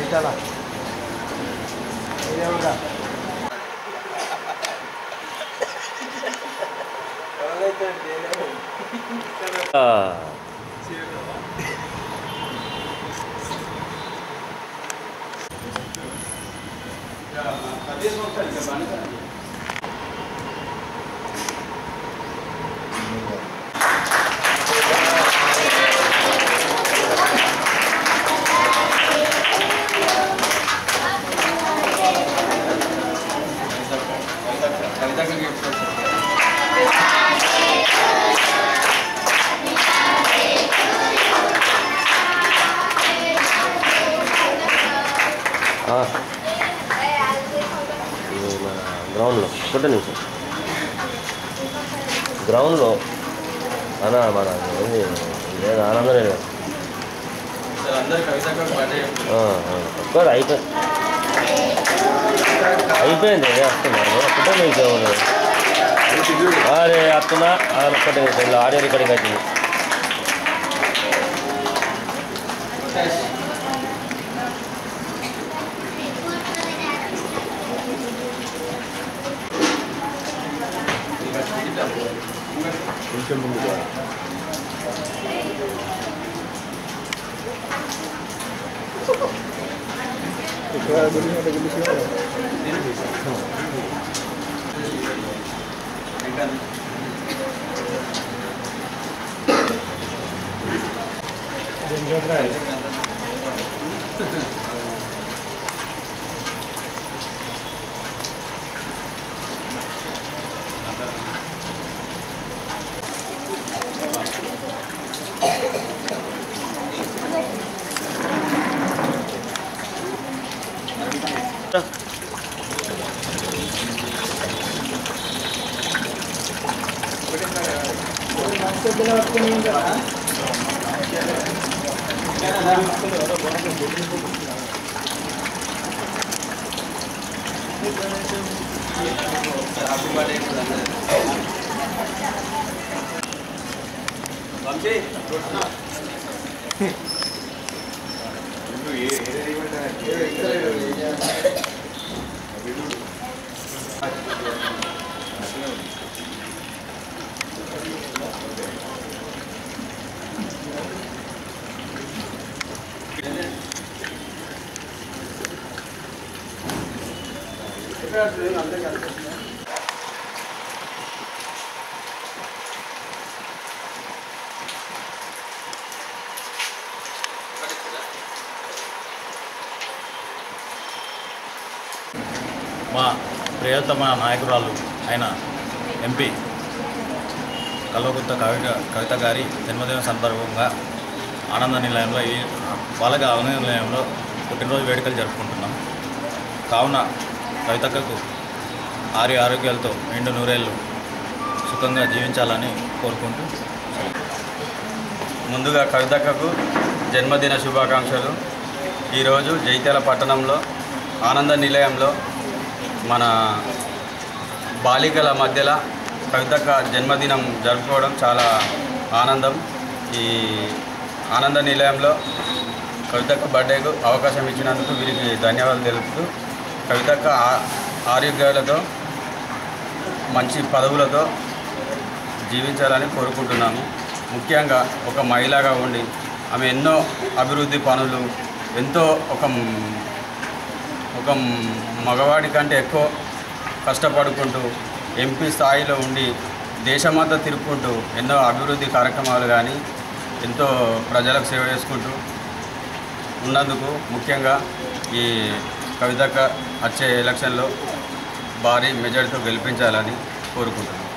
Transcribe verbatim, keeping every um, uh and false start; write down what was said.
చాలా గ్రౌండ్లో ఒకటే నిమిషం గ్రౌండ్లో అనా మన లేదు ఆనందం లేదు ఒక్కటి అయిపోయి అయిపోయింది వస్తున్నారు ఒకటే నిమిషం అరే వస్తున్నా ఒక్కటే నిమిషం ఇలా ఆడియో రికార్డింగ్ అవుతుంది కొంచెం ముందు మా ప్రియతమ నాయకురాలు అయిన ఎంపీ కల్వకుర్తి కవిత కవిత గారి జన్మదిన సందర్భంగా ఆనంద నిలయంలో ఈ బాలక ఆనంద నిలయంలో పుట్టినరోజు వేడుకలు జరుపుకుంటున్నాం. కావున కవితక్కకు ఆరి ఆరోగ్యాలతో నిండు నూరేళ్ళు సుఖంగా జీవించాలని కోరుకుంటూ ముందుగా కవితక్కకు జన్మదిన శుభాకాంక్షలు. ఈరోజు జైత్యాల పట్టణంలో ఆనంద నిలయంలో మన బాలికల మధ్యలో కవితక్క జన్మదినం జరుపుకోవడం చాలా ఆనందం. ఈ ఆనంద నిలయంలో కవితక్క బర్త్డేకు అవకాశం ఇచ్చినందుకు వీరికి ధన్యవాదాలు తెలుపుతూ కవితక్క ఆరోగ్యాలతో మంచి పదవులతో జీవించాలని కోరుకుంటున్నాము. ముఖ్యంగా ఒక మహిళగా ఉండి ఆమె ఎన్నో అభివృద్ధి పనులు ఎంతో ఒక ఒక మగవాడి కంటే ఎక్కువ కష్టపడుకుంటూ ఎంపీ స్థాయిలో ఉండి దేశమంతా తిరుక్కుంటూ ఎన్నో అభివృద్ధి కార్యక్రమాలు కానీ ఎంతో ప్రజలకు సేవ చేసుకుంటూ ఉన్నందుకు ముఖ్యంగా ఈ కవితక్క వచ్చే ఎలక్షన్లో భారీ మెజార్టీతో గెలిపించాలని కోరుకుంటున్నాను.